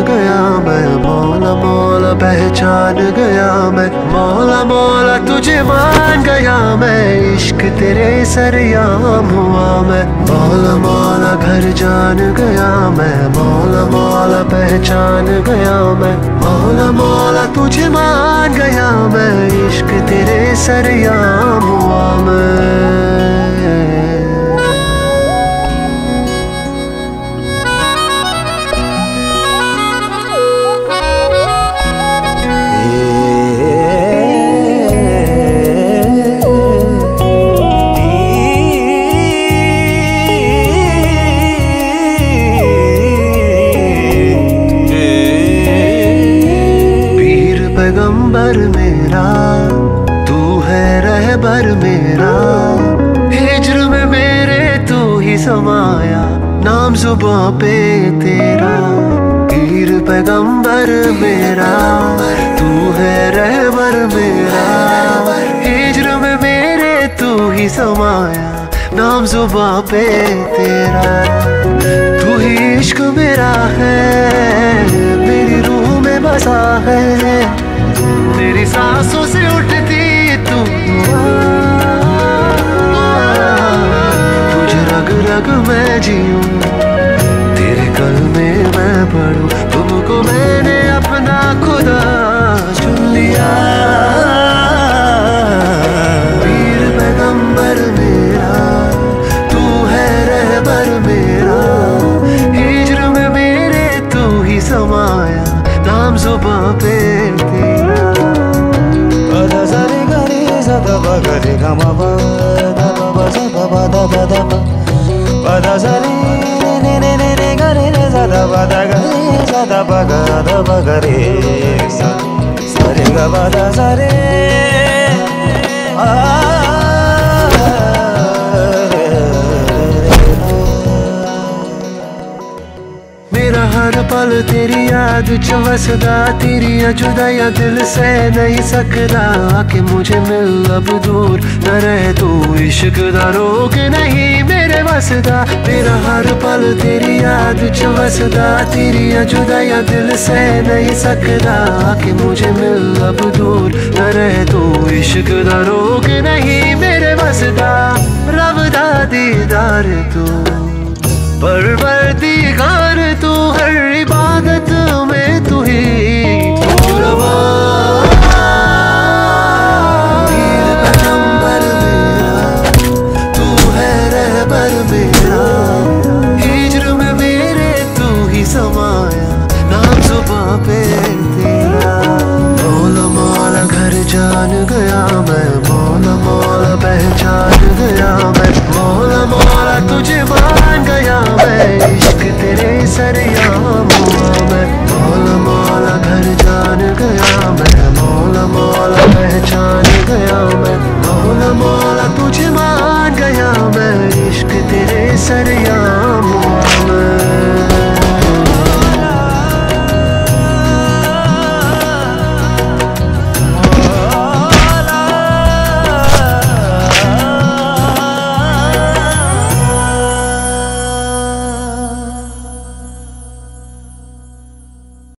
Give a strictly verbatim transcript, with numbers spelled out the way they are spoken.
गया मैं, मौला मौला पहचान गया मैं, मौला मौला तुझे मान गया मैं, इश्क तेरे सरयाम हुआ मैं, मौला मौला घर जान गया मैं, मौला मौला पहचान गया मैं, मौला मौला तुझे मान गया मैं, इश्क तेरे सरयाम हुआ मैं। पैगंबर मेरा तू है रहबर मेरा, हिज्र में मेरे तू ही समाया, नाम जुबां पे तेरा। पीर पैगंबर मेरा तू है रहबर मेरा, हिज्र में मेरे तू ही समाया, नाम जुबां पे तेरा। तू ही इश्क मेरा है, मेरी रूह में बसा है, तेरी सांसों से उठती तू, तुझे रग रग मैं जीऊं, तेरे कलमे मैं पढ़ूं, तुमको मैंने अपना खुदा चुन लिया। पीर पैगंबर मेरा तू है रहबर मेरा, हिज्र में मेरे तू ही समाया, नाम जुबां पे तेरा। गरे गमा दा दा सा दा बा दा दा दा बा दा सा रे ने ने ने ने गरे रे सा दा बा दा गरे सा दा बा गा दा बा गरे सा सा रे गा बा दा सा रे आ। मेरा हर पल तेरी याद च वसदा, तेरिया जुदाइयां दिल से नहीं सकदा, आके मुझे मिल अब दूर न रहे तू, इश्क दा रोक नहीं मेरे वसदा। मेरा हर पल तेरी याद च वसदा, तेरिया जुदाइयां दिल से नहीं सकदा, आके मुझे मिल अब दूर न रहे तू, इश्क दा रोक नहीं मेरे वसदा। रब दा दीदार तू परवरदिगार तू, हर